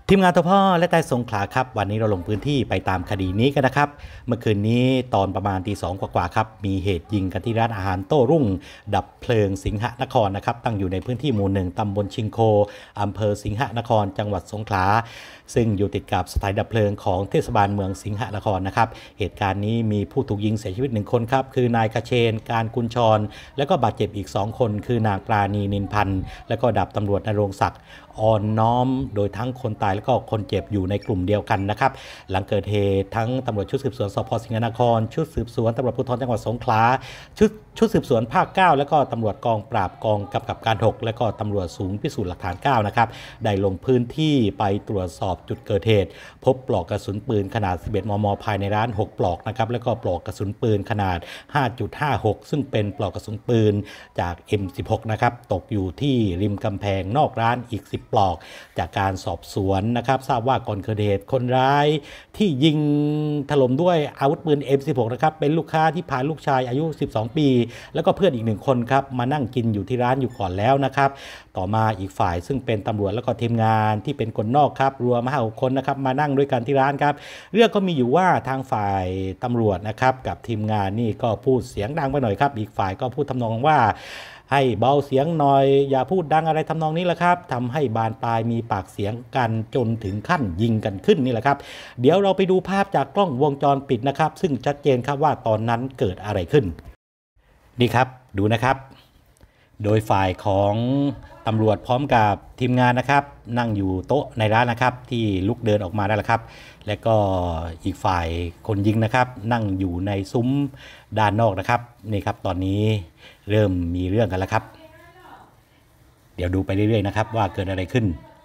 ทีมงานทพ่อและใต้สงขลาครับวันนี้เราลงพื้นที่ไปตามคดีนี้กันนะครับเมื่อคืนนี้ตอนประมาณตี 2กว่าๆครับมีเหตุยิงกันที่ร้านอาหารโต้รุ่งดับเพลิงสิงหนครนะครับตั้งอยู่ในพื้นที่หมู่หนึ่งตำบลชิงโคอำเภอสิงหนครจังหวัดสงขลาซึ่งอยู่ติดกับสถานดับเพลิงของเทศบาลเมืองสิงหนครนะครับเหตุการณ์นี้มีผู้ถูกยิงเสียชีวิต1คนครับคือนายคเชนการกุลชรและก็บาดเจ็บอีก2คนคือนางปราณีนินพันธ์และก็ดาบตำรวจณรงค์ศักดิ์อ่อนน้อมโดยทั้งคนตายและก็คนเจ็บอยู่ในกลุ่มเดียวกันนะครับหลังเกิดเหตุทั้งตำรวจชุดสืบสวนสพสิงหนครชุดสืบสวนตำรวจภูธรจังหวัดสงขลาชุดสืบสวนภาค 9และก็ตำรวจกองปราบกองกำกับการ 6และก็ตำรวจศูนย์พิสูจน์หลักฐาน 9นะครับได้ลงพื้นที่ไปตรวจสอบจุดเกิดเหตุพบปลอกกระสุนปืนขนาด11 มมภายในร้าน6ปลอกนะครับแล้วก็ปลอกกระสุนปืนขนาด 5.56 ซึ่งเป็นปลอกกระสุนปืนจาก M16 นะครับตกอยู่ที่ริมกำแพงนอกร้านอีก10ปลอกจากการสอบสวนนะครับทราบว่าก่อนเกิดเหตุคนร้ายที่ยิงถล่มด้วยอาวุธปืน M16 นะครับเป็นลูกค้าที่พาลูกชายอายุ12 ปีแล้วก็เพื่อนอีก1คนครับมานั่งกินอยู่ที่ร้านอยู่ก่อนแล้วนะครับต่อมาอีกฝ่ายซึ่งเป็นตำรวจแล้วก็ทีมงานที่เป็นคนนอกครับรวม5 คนนะครับมานั่งด้วยกันที่ร้านครับเรื่องก็มีอยู่ว่าทางฝ่ายตำรวจนะครับกับทีมงานนี่ก็พูดเสียงดังไปหน่อยครับอีกฝ่ายก็พูดทำนองว่าให้เบาเสียงหน่อยอย่าพูดดังอะไรทำนองนี้แหละครับทำให้บานปลายมีปากเสียงกันจนถึงขั้นยิงกันขึ้นนี่แหละครับเดี๋ยวเราไปดูภาพจากกล้องวงจรปิดนะครับซึ่งชัดเจนครับว่าตอนนั้นเกิดอะไรขึ้นนี่ครับดูนะครับโดยฝ่ายของตำรวจพร้อมกับทีมงานนะครับนั่งอยู่โต๊ะในร้านนะครับที่ลุกเดินออกมาได้แล้วครับและก็อีกฝ่ายคนยิงนะครับนั่งอยู่ในซุ้มด้านนอกนะครับนี่ครับตอนนี้เริ่มมีเรื่องกันแล้วครับเดี๋ยวดูไปเรื่อยๆนะครับว่าเกิดอะไรขึ้น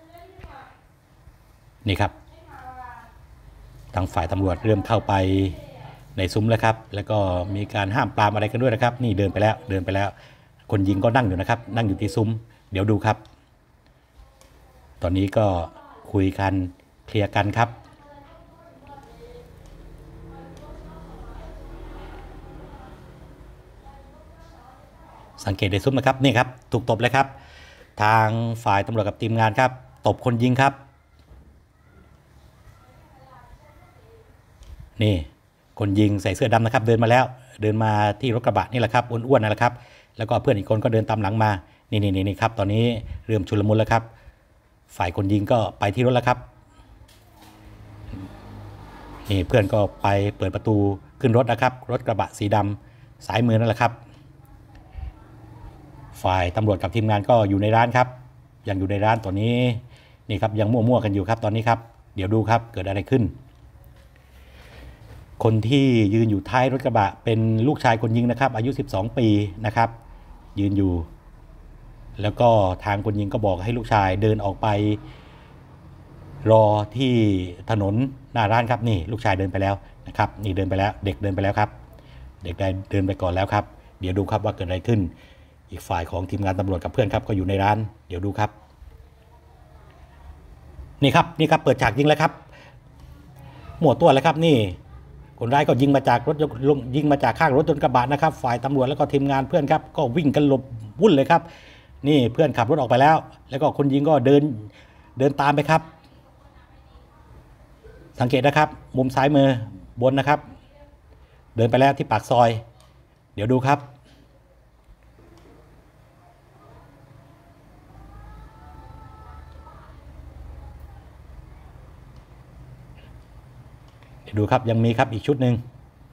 นี่ครับทางฝ่ายตำรวจเริ่มเข้าไปในซุ้มแล้วครับแล้วก็มีการห้ามปรามอะไรกันด้วยนะครับนี่เดินไปแล้วคนยิงก็นั่งอยู่นะครับนั่งอยู่ที่ซุ้มเดี๋ยวดูครับตอนนี้ก็คุยกันเคลียร์กันครับสังเกตในซุ้มนะครับนี่ครับถูกตบเลยครับทางฝ่ายตำรวจกับทีมงานครับตบคนยิงครับนี่คนยิงใส่เสื้อดำนะครับเดินมาที่รถกระบะนี่แหละครับอ้วนๆนั่นแหละครับแล้วก็เพื่อนอีกคนก็เดินตามหลังมานี่ครับตอนนี้เริ่มชุลมุนแล้วครับฝ่ายคนยิงก็ไปที่รถแล้วครับนี่เพื่อนก็ไปเปิดประตูขึ้นรถนะครับรถกระบะสีดำสายมือนั่นแหละครับฝ่ายตำรวจกับทีมงานก็อยู่ในร้านครับยังอยู่ในร้านตอนนี้นี่ครับยังมั่วๆกันอยู่ครับตอนนี้ครับเดี๋ยวดูครับเกิดอะไรขึ้นคนที่ยืนอยู่ท้ายรถกระบะเป็นลูกชายคนยิงนะครับอายุ12 ปีนะครับยืนอยู่แล้วก็ทางคนยิงก็บอกให้ลูกชายเดินออกไปรอที่ถนนหน้าร้านครับนี่ลูกชายเดินไปแล้วนะครับนี่เดินไปแล้วเด็กเดินไปแล้วครับเด็กได้เดินไปก่อนแล้วครับเดี๋ยวดูครับว่าเกิดอะไรขึ้นอีกฝ่ายของทีมงานตำรวจกับเพื่อนครับก็อยู่ในร้านเดี๋ยวดูครับนี่ครับเปิดฉากยิงแล้วครับหมวดตัวแล้วครับนี่คนร้ายก็ยิงมาจากข้างรถยนต์กระบะนะครับฝ่ายตำรวจแล้วก็ทีมงานเพื่อนครับก็วิ่งกันหลบวุ่นเลยครับนี่เพื่อนขับรถออกไปแล้วแล้วก็คนยิงก็เดินตามไปครับสังเกตนะครับมุมซ้ายมือบนนะครับเดินไปแล้วที่ปากซอยเดี๋ยวดูครับดูครับยังมีครับอีกชุดหนึ่ง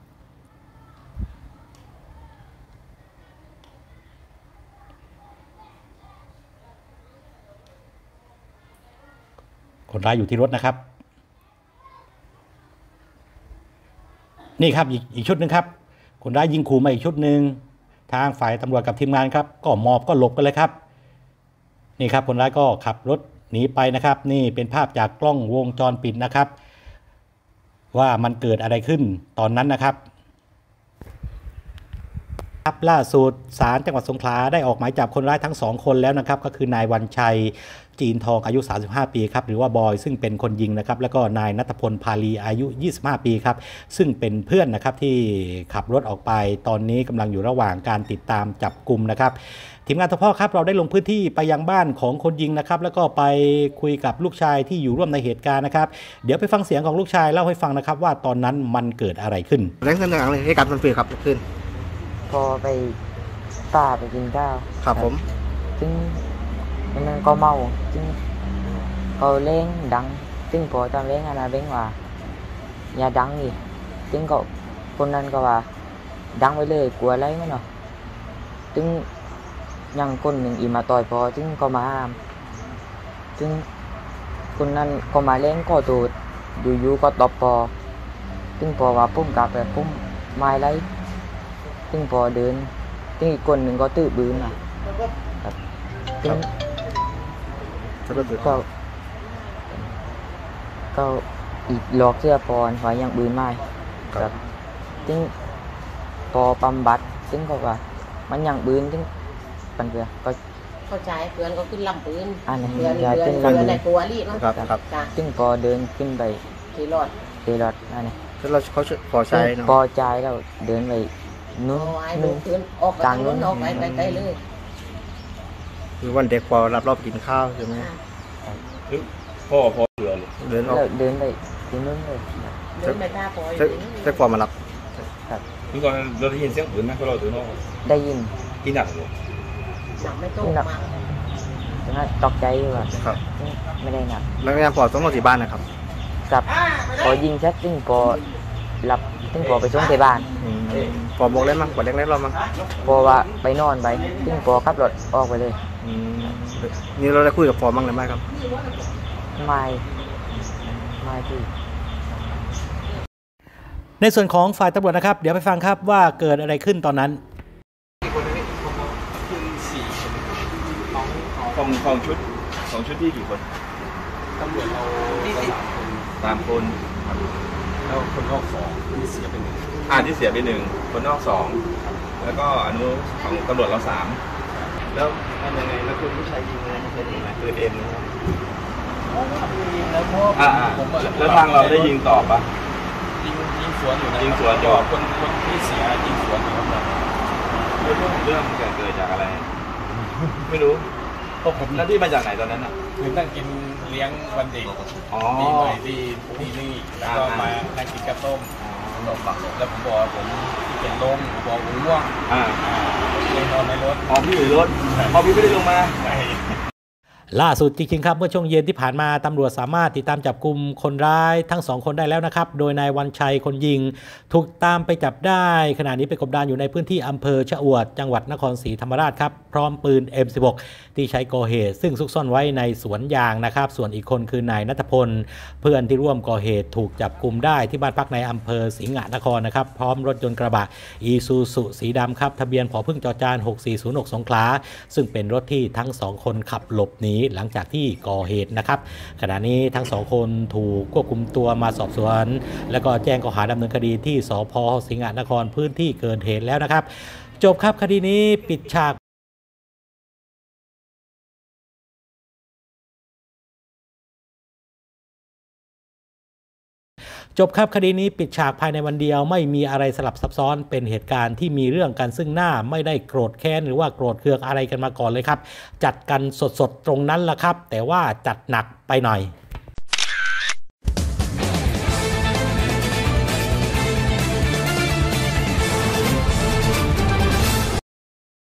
คนร้ายอยู่ที่รถนะครับนี่ครับอีกชุดหนึ่งครับคนร้ายยิงขู่มาอีกชุดหนึ่งทางฝ่ายตำรวจกับทีมงานครับก็หมอบก็หลบกันเลยครับนี่ครับคนร้ายก็ขับรถหนีไปนะครับนี่เป็นภาพจากกล้องวงจรปิดนะครับว่ามันเกิดอะไรขึ้นตอนนั้นนะครับครับล่าสุดศาลจังหวัดสงขลาได้ออกหมายจับคนร้ายทั้ง2คนแล้วนะครับก็คือนายวันชัยจีนทองอายุ35ปีครับหรือว่าบอยซึ่งเป็นคนยิงนะครับแล้วก็นายณัฐพลพาลีอายุ25ปีครับซึ่งเป็นเพื่อนนะครับที่ขับรถออกไปตอนนี้กำลังอยู่ระหว่างการติดตามจับกลุ่มนะครับทีมงานทพ่อครับเราได้ลงพื้นที่ไปยังบ้านของคนยิงนะครับแล้วก็ไปคุยกับลูกชายที่อยู่ร่วมในเหตุการณ์นะครับเดี๋ยวไปฟังเสียงของลูกชายเล่าให้ฟังนะครับว่าตอนนั้นมันเกิดอะไรขึ้นแรงขึ้นอะไรให้การมันเปลี่ยนครับขึ้นพอไปป่าไปกินข้าวครับผมซึ่งมันก็เมาซึ่งเขาเล่งดังซึ่งพอทำเล่งอะไรเบ้งว่าอย่าดังอีกซึ่งก็คนนั้นก็ว่าดังไปเลยกลัวอะไรมั้งเนาะซึ่งยังคนหนึ่งอีมาต่อยพอซึ่งก็มาห้ามซึ่งคนนั้นก็มาเล่งก็ตูดอยู่ๆก็ตบพอซึ่งพอว่าปุ้มกลับแบบปุ้มไม้ไรซึ่งพอเดินซึ่งอีกคนหนึ่งก็ตื้อบื้นครับซึ่งก็อีกหลอกเสื้อพรไว้ยังบื้นไม้ครับซึ่งพอปั๊มบัตรซึ่งก็ว่ามันยังบื้นซึ่งปันเพื่อก็เข้าใจเพื่อนก็ขึ้นลำปืนเพื่อนในตัวรีบครับซึ่งพอเดินขึ้นไปขี่รถนั่นเองเขาพอใจเนาะพอใจแล้วเดินไปนู้นออกจากนู้นออกไปไกลเลยคือวันเด็กพอรับรอบกินข้าวใช่ไหมพ่อเดินไปที่นู้นเลยเดินไปท่าพอจะพอมารับครับคือก่อนเราได้ยินเสียงปืนไหมเพราะเราถือนอกได้ยินที่หนักเลยหนักไม่ต้องหนักฉะนั้นตกใจว่าครับไม่ได้หนักแล้วงานพอต้องรอที่บ้านนะครับครับพอยิงชัดซึ่งพอหลับซึ่งพอไปส่งที่บ้านพอบอกเล่นมั้งพอเล่นเรามั้งพอว่าไปนอนไปซึ่งพอขับรถออกไปเลยนี่เราได้คุยกับพอมั้งหรือไม่ครับไม่ที่ในส่วนของฝ่ายตำรวจนะครับเดี๋ยวไปฟังครับว่าเกิดอะไรขึ้นตอนนั้นของชุดที่กี่คนตำรวจเรา 3 คนแล้วคนนอก2ที่เสียไป1 ที่เสียไป1คนนอก2แล้วก็อนุของตำรวจเรา3แล้วยังไงแล้วคุณผู้ชายยิงอะไรใช้ยิงอะไรปืนเอ็มนะครับยิงแล้วเพราะผมแล้วทางเราได้ยิงตอบปะยิงสวนอยู่นะยิงสวนอยู่คนที่เสียยิงสวนอยู่ครับเรื่องเกิดจากอะไรไม่รู้พวกผมแล้วที่มาจากไหนตอนนั้นอ่ะคือนั่งกินเลี้ยงวันเด็กปีใหม่ที่นี่แล้วก็มานั่งกินกระต้มแล้วผมบอกผมที่เป็นลมบอกผมง่วงเลยนอนในรถพี่อยู่ในรถพี่ไม่ได้ลงมาล่าสุดจริงๆครับเมื่อช่วงเย็นที่ผ่านมาตำรวจสามารถติดตามจับกลุ่มคนร้ายทั้ง2คนได้แล้วนะครับโดยนายวันชัยคนยิงถูกตามไปจับได้ขณะนี้ไปกบดานอยู่ในพื้นที่อำเภอชะอวดจังหวัดนครศรีธรรมราชครับพร้อมปืน M16 ที่ใช้ก่อเหตุซึ่งซุกซ่อนไว้ในสวนยางนะครับส่วนอีกคนคือนายณัฐพลเพื่อนที่ร่วมก่อเหตุถูกจับกลุ่มได้ที่บ้านพักในอำเภอสิงห์นครนะครับพร้อมรถยนต์กระบะอีซูซุสีดำครับทะเบียนผพึ่งจจาน6406สงขลาซึ่งเป็นรถที่ทั้ง2คนขับหลบหนีหลังจากที่ก่อเหตุนะครับขณะนี้ทั้ง2คนถูกควบคุมตัวมาสอบสวนแล้วก็แจ้งข้อหาดำเนินคดีที่สภ.สิงห์นครพื้นที่เกิดเหตุแล้วนะครับจบครับคดีนี้ปิดฉากคดีนี้ปิดฉากภายในวันเดียวไม่มีอะไรสลับซับซ้อนเป็นเหตุการณ์ที่มีเรื่องกันซึ่งหน้าไม่ได้โกรธแค้นหรือว่าโกรธเคืองอะไรกันมาก่อนเลยครับจัดกันสดๆตรงนั้นละครับแต่ว่าจัดหนักไปหน่อย